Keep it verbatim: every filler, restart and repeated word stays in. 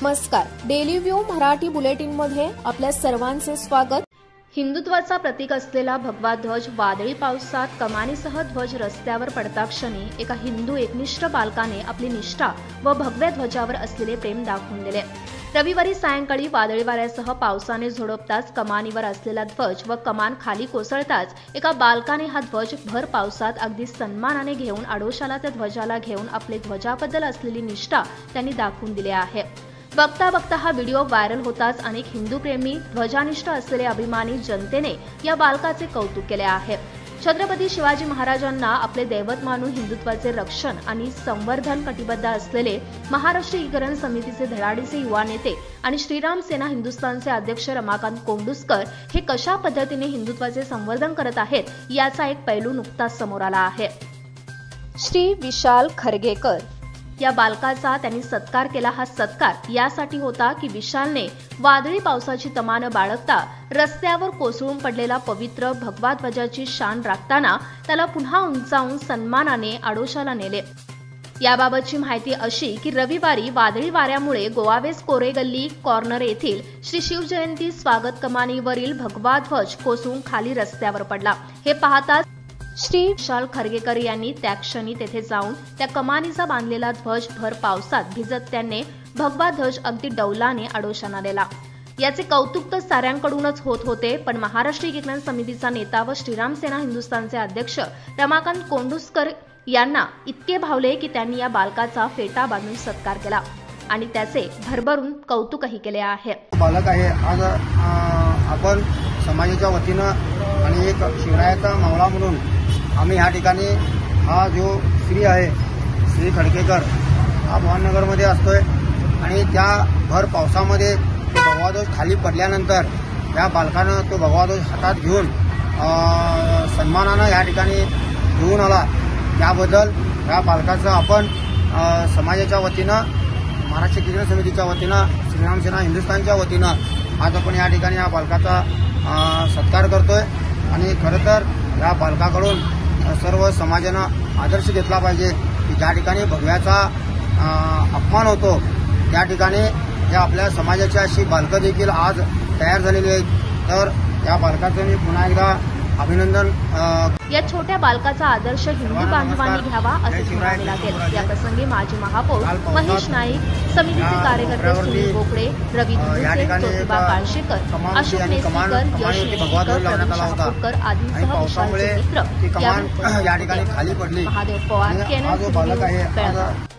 नमस्कार, daily view Marathi बुलेटिनमध्ये आपल्या सर्वांचे स्वागत। हिंदुत्वाचा प्रतीक असलेला भगवा ध्वज वादळी पावसात कमानीसह ध्वज रस्त्यावर पडता क्षणी एका हिंदू एकनिष्ठ बालकाने आपली निष्ठा व भगव्या ध्वजावर असलेले प्रेम दाखवून दिले। रविवारी सायंकाळी वादळी वाऱ्यासह पावसाने झोडपताच कमानीवर असलेला ध्वज व कमान खाली कोसळताच एका बालकाने हा ध्वज भर पावसात अगदी सन्मानाने घेऊन आडोशाला त्या ध्वजाला घेऊन आपले ध्वजाबद्दल असलेली निष्ठा त्यांनी दाखवून दिली आहे। बघता बघता हा व्हिडिओ व्हायरल होताच अनेक हिंदू प्रेमी ध्वजानिष्ठ असलेले अभिमानी जनतेने या बालकाचे कौतुक केले आहे। छत्रपती शिवाजी महाराजांना आपले दैवत मानून हिंदुत्वाचे रक्षण आणि संवर्धन कटिबद्ध असलेले महाराष्ट्र एकीकरण समितीचे धडाडीचे युवा नेते आणि श्रीराम सेना हिंदुस्थानचे अध्यक्ष रमाकांत कोंडुस्कर हे कशा पद्धतीने हिंदुत्वाचे संवर्धन करत आहेत याचा एक पैलू नुकताच समोर आला आहे। श्री विशाल खरगेकर या बालकाचा त्यांनी सत्कार केला। हा सत्कार यासाठी होता की विशालने वादळी पावसाची तमान बाळगता रस्त्यावर कोसळून पडलेला पवित्र भगवा ध्वजाची शान राखताना त्याला पुन्हा उंचावून सन्मानाने आडोशाला नेले। याबाबतची माहिती अशी की रविवारी वादळी वाऱ्यामुळे गोवावेस कोरेगल्ली कॉर्नर येथील श्री शिवजयंती स्वागत कमानीवरील भगवा ध्वज कोसळून खाली रस्त्यावर पडला। हे पाहताच श्री विशाल खरगेकर यांनी त्या क्षणी तेथे जाऊन त्या कमानीचा बांधलेला ध्वज भर पावसात भिजत त्यांनी भगवा ध्वज अगदी डौलाने आडोशाला नेला। याचे कौतुक तर साऱ्यांकडूनच होत होते, पण महाराष्ट्र एकीकरण समितीचा नेता व श्रीराम सेना हिंदुस्थानचे अध्यक्ष रमाकांत कोंडुस्कर यांना इतके भावले की त्यांनी या बालकाचा फेटा बांधून सत्कार केला आणि त्याचे भरभरून कौतुकही केले आहे। बालक आहे आज आपण समाजाच्या वतीनं आणि एक शिवरायाचा मावळा म्हणून आम्ही ह्या ठिकाणी हा जो श्री आहे श्री खडकेकर हा भवाननगरमध्ये असतोय आणि त्या भर पावसामध्ये तो भगवा ध्वज खाली पडल्यानंतर या बालकानं तो भगवा ध्वज हातात घेऊन सन्मानानं या ठिकाणी घेऊन आला। त्याबद्दल या बालकाचं आपण समाजाच्या वतीनं महाराष्ट्र एकीकरण समितीच्या वतीनं श्रीराम सेना हिंदुस्थानच्या वतीनं आज आपण या ठिकाणी या बालकाचा सत्कार करतोय आणि खरं तर या बालकाकडून सर्व समाजानं आदर्श घेतला पाहिजे की ज्या ठिकाणी भगव्याचा अपमान होतो त्या ठिकाणी या आपल्या समाजाची अशी बालकं देखील आज तयार झालेली आहेत। तर या बालकाचं मी पुन्हा एकदा अभिनंदन। या छोट्या बालकाचा आदर्श हिंदू बांधवांनी घ्यावा असे म्हणावे लागेल। या प्रसंगी माजी महापौर महेश नाईक, समितीचे कार्यकर्ते सुनील बोकडे, रवी धुंदुसे, ज्योतिबा काळशेकर, अशोक नेसकर, यश नेसकर आदींसह विशालचे मित्र या ठिकाणी खाली पडली। महादेव पवार, केनल,